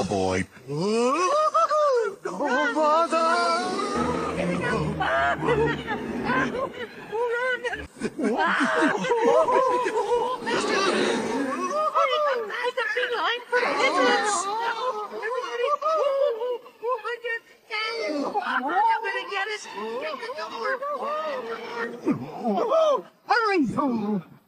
Oh boy. Oh, mother! It's a big line for pigeons. I'm gonna get us. Get the door. Hurry!